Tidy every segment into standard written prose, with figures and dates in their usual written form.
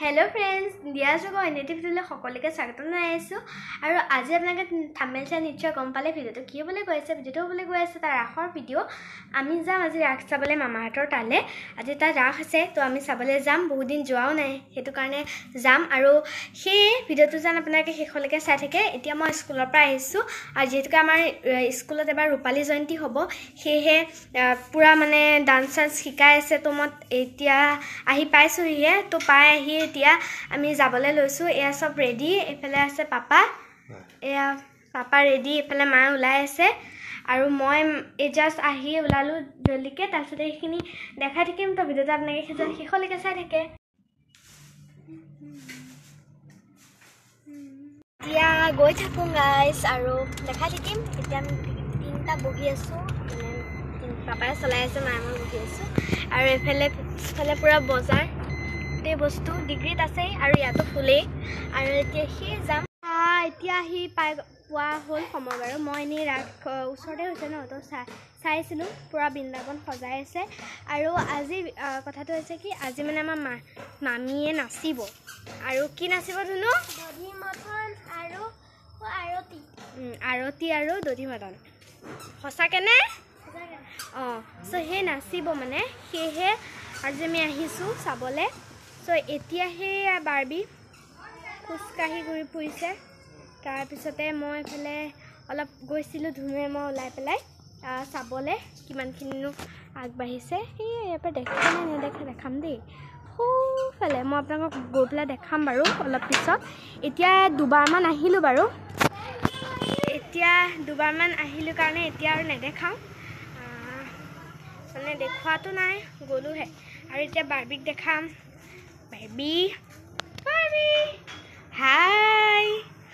Hello friends, Dia Jogo Native to the Hokolika Sakana. Or Azabnaga Tamilcha Nicha Compale video to Kibole Goes, Vitobole Goes, the Rahor video. Amiza as Raxabale Mamato Tale, Adita Rahase to Amisabale Zam, Budin Joana, Hetukane Zam Aro, he video to Zanapanaka Hikolika Satake, Etiama School of Price, Ajitka School of the Rupali Zonti Hobo, he Puramane dancers Hika Setomot Etia Ahi Paisu here to Pai here. এতিয়া আমি যাবলে লৈছো এয়া সব ready এফালে আছে papa এয়া papa ready এফালে মা উলাই আছে আৰু মই জাস্ট আহি উলালো জলদিকে তাৰছতে এইখিনি দেখাই থাকিম তো ভিডিওটা আপোনাক শেষলৈকে চাই থাকে এতিয়া গৈ থাকোঁ গাইস আৰু দেখাই থাকিম এতিয়া আমি তিনটা বহি আছো পাপাই চলাই আছে মাই মই বহি আছো আৰু এফালে পুৰা বজাৰ বস্তু ডিগ্ৰীত আছে আৰু ইয়াতো ফুলে আৰু এতিয়া হি যাম এতিয়া হি পোৱা হ'ল সময় বাৰু মই নি ওচৰতে হৈছে ন তো চাইছিলো পুৰা বৃন্দাবন সজাই আছে আৰু আজি কথাটো হৈছে কি আজি মানে আমাৰ মামীয়ে নাচিব আৰু কি নাচিব ধুনু দধি মটন আৰু আৰতি আৰু দধি মটন সঁচাকে নে সো হে নাচিব মানে হেহে আজি আমি আহিছো চাবলে So এতিয়া হে বাৰবি খুসকাহি ঘুৰি ফুৰিছে তাৰ পিছতে মই ফেলে অলপ গৈছিলো ধুনুৱে মই ওলাই পেলাই চাবলে কিমানখিনিনো আগবাঢ়িছে এই এপে দেখাম দেই হো ফেলে মই আপোনাক গৈ পেলাই দেখাম বাৰু অলপ পিছত এতিয়া দুবাৰমান আহিলো বাৰু এতিয়া দুবাৰমান আহিলো কাৰণে এতিয়া আৰু নেদেখাও মানে দেখুৱাটো নাই গলুহে আৰু এতিয়া বাৰবিক দেখাম Barbie. Hi.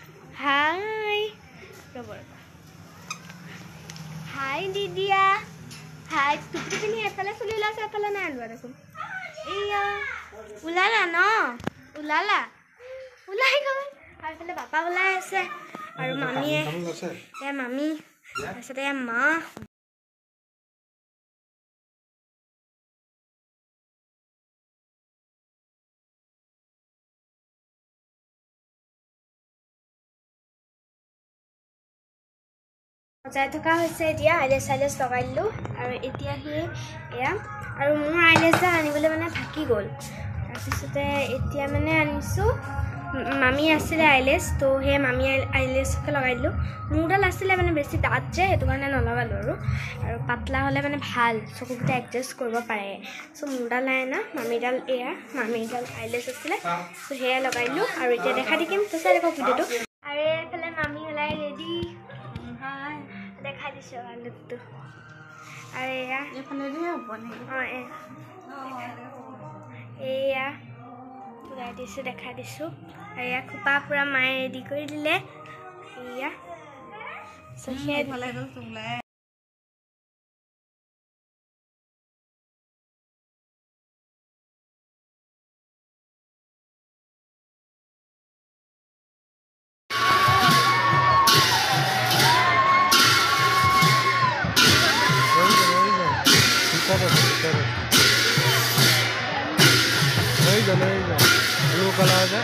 Hi, Didia. Hi. Tupi pini epala sulila sa epala na alwa rakum. Iya. Ulala no. Ulala ko. Ar pele papa ulai ase. Aru mami ya mami. Asate ya ma. যাই থকা হৈছে এতিয়া eyelash লগাইলো আৰু এতিয়া হি এয়া আৰু মোৰ eyelash আনিবলৈ মানে থাকি গল তাৰপিছতে এতিয়া মানে আনিছো মামি আছিল আইলেছ তো হে মামি আইলেছকে লগাইলো মোৰডাল আছিল মানে বেছি দাঁত যে এটো কাৰণে নলগালো আৰু পাতলা হলে মানে ভাল চকুটা এডজাস্ট কৰিব পাৰে সো মোৰডাল নাই না মামিডাল আইলেছ আছিল সো হে লগাইলো আৰু এতিয়া দেখা দিম তো চাই দেখো ভিডিওটো আৰু এফালে মামি হলাই ৰেডি দেখা দিছো আলুটো আৰু এয়া এফালে দিয়ে বনে এয়া পুৰা দিছো দেখা দিছো এয়া খুপা পুৰা মায়ে ৰেডি কৰি দিলে এয়া সখে ভালে গল তোলাই blue color है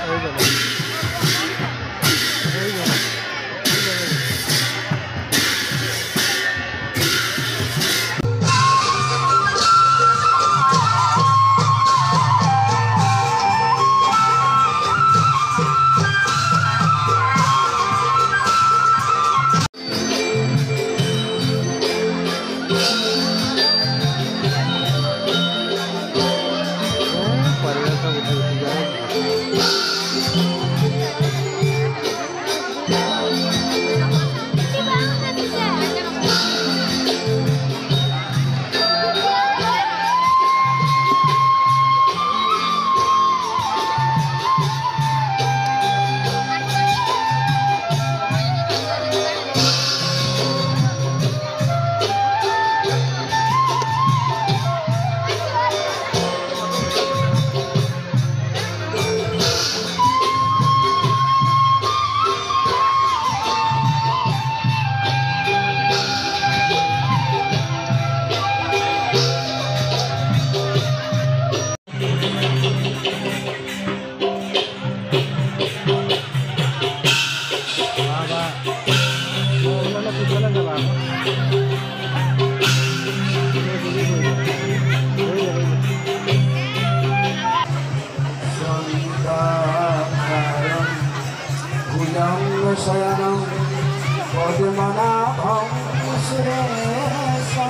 शयनं पद्मनाभं सुरेशं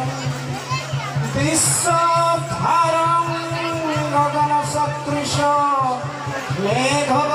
विश्वधारं गगनसदृश मेघवर्णं